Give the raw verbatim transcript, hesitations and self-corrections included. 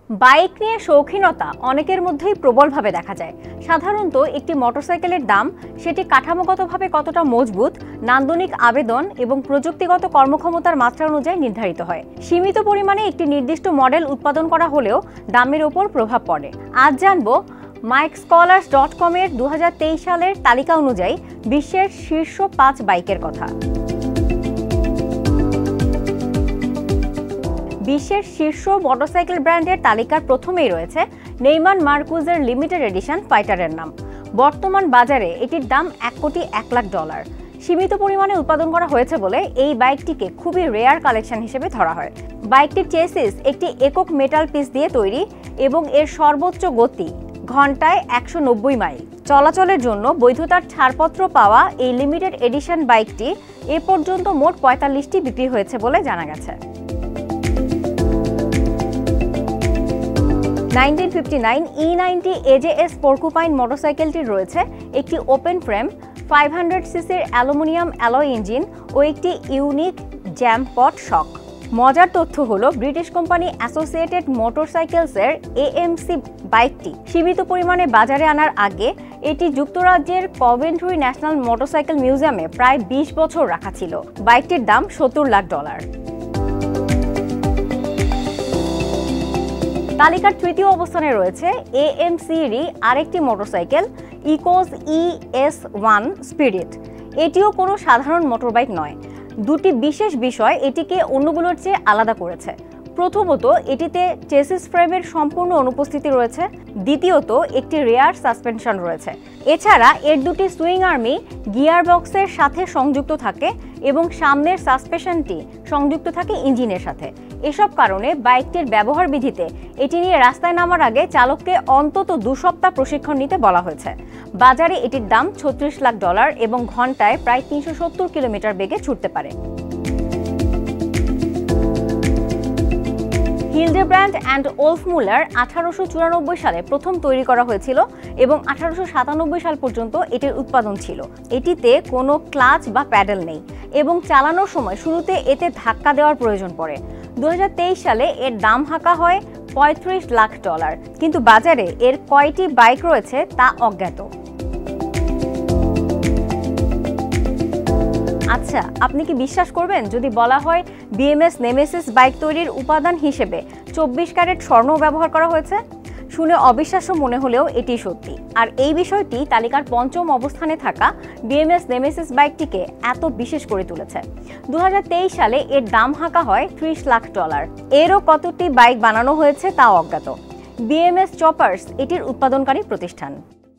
Bike নিয়ে শৌখিনতা অনেকের মধ্যেই প্রবলভাবে দেখা যায়। সাধারণত একটি মোটরসাইকেলের দাম সেটি কাঠামোগতভাবে কতটা মজবুত, নান্দনিক আবেদন এবং প্রযুক্তিগত কর্মক্ষমতার মাত্রা অনুযায়ী নির্ধারিত হয়। সীমিত পরিমাণে একটি নির্দিষ্ট মডেল উৎপাদন করা হলেও দামের ওপর প্রভাব পড়ে। আজ জানবো মাইক স্কলার্স ডট কম এর দু হাজার তেইশ সালের তালিকা অনুযায়ী বিশ্বের শীর্ষ পাঁচ বাইকের কথা। বিশ্বের শীর্ষ মোটরসাইকেল ব্র্যান্ডের তালিকার প্রথমেই রয়েছে নেইমান মার্কুজের লিমিটেড এডিশন ফাইটারের নাম। বর্তমান বাজারে এটির দাম এক কোটি এক লাখ ডলার। সীমিত পরিমাণে উৎপাদন করা হয়েছে বলে এই বাইকটিকে খুবই রেয়ার কালেকশন হিসেবে ধরা হয়। বাইকটির চেসিস একটি একক মেটাল পিস দিয়ে তৈরি এবং এর সর্বোচ্চ গতি ঘন্টায় একশো নব্বই মাইল। চলাচলের জন্য বৈধতার ছাড়পত্র পাওয়া এই লিমিটেড এডিশন বাইকটি এ পর্যন্ত মোট পঁয়তাল্লিশটি বিক্রি হয়েছে বলে জানা গেছে। Nineteen fifty nine E ninety AJS porcupine মোটরসাইকেলটির রয়েছে একটি ওপেন ফ্রেম, ফাইভ হান্ড্রেড সিসির অ্যালুমিনিয়াম অ্যালয় ইঞ্জিন ও একটি ইউনিক জ্যাম পট শক। মজার তথ্য হলো ব্রিটিশ কোম্পানি অ্যাসোসিয়েটেড মোটরসাইকেলসের এএমসি বাইকটি সীমিত পরিমাণে বাজারে আনার আগে এটি যুক্তরাজ্যের কভেন্ট্রি ন্যাশনাল মোটরসাইকেল মিউজিয়ামে প্রায় বিশ বছর রাখা ছিল। বাইকটির দাম সত্তর লাখ ডলার। তালিকার তৃতীয় অবস্থানে রয়েছে এএমসিরই আরেকটি মোটরসাইকেল ইকোজ ই এস ওয়ান স্পিরিট। এটিও কোনো সাধারণ মোটরবাইক নয়। দুটি বিশেষ বিষয় এটিকে অন্যগুলোর চেয়ে আলাদা করেছে। প্রথমত, এটিতে চেসিস ফ্রেমের সম্পূর্ণ অনুপস্থিতি রয়েছে। দ্বিতীয়ত, একটি রেয়ার সাসপেনশন রয়েছে। এছাড়া এর দুটি সুইং আর্মি গিয়ার বক্সের সাথে সংযুক্ত থাকে এবং সামনের সাসপেনশনটি সংযুক্ত থাকে ইঞ্জিনের সাথে। এসব কারণে বাইকটির ব্যবহার বিধিতে এটি নিয়ে রাস্তায় নামার আগে চালককে অন্তত দু সপ্তাহ প্রশিক্ষণ নিতে বলা হয়েছে। বাজারে এটির দাম ছত্রিশ লাখ ডলার এবং ঘন্টায় প্রায় তিনশো সত্তর কিলোমিটার বেগে ছুটতে পারে। হিলডেব্রান্ড অ্যান্ড ওলফমুলার আঠারোশো চুরানব্বই সালে প্রথম তৈরি করা হয়েছিল এবং আঠারোশো সাতানব্বই সাল পর্যন্ত এটির উৎপাদন ছিল। এটিতে কোনো ক্লাচ বা প্যাডেল নেই এবং চালানোর সময় শুরুতে এতে ধাক্কা দেওয়ার প্রয়োজন পড়ে। দু হাজার তেইশ সালে এর দাম হাঁকা হয় পঁয়ত্রিশ লাখ ডলার, কিন্তু বাজারে এর কয়টি বাইক রয়েছে তা অজ্ঞাত। আচ্ছা, আপনি কি বিশ্বাস করবেন যদি বলা হয় বিএমএস নেমেসিস বাইক তৈরির উপাদান হিসেবে চব্বিশ ক্যারেট স্বর্ণ ব্যবহার করা হয়েছে? শুনে অবিশ্বাস্য মনে হলেও এটি সত্যি। আর এই বিষয়টি তালিকার পঞ্চম অবস্থানে থাকা বিএমএস নেমেসিস বাইকটিকে এত বিশেষ করে তুলেছে। দু হাজার তেইশ সালে এর দাম হাঁকা হয় ত্রিশ লাখ ডলার। এরও কতটি বাইক বানানো হয়েছে তা অজ্ঞাত। বিএমএস চপার্স এটির উৎপাদনকারী প্রতিষ্ঠান।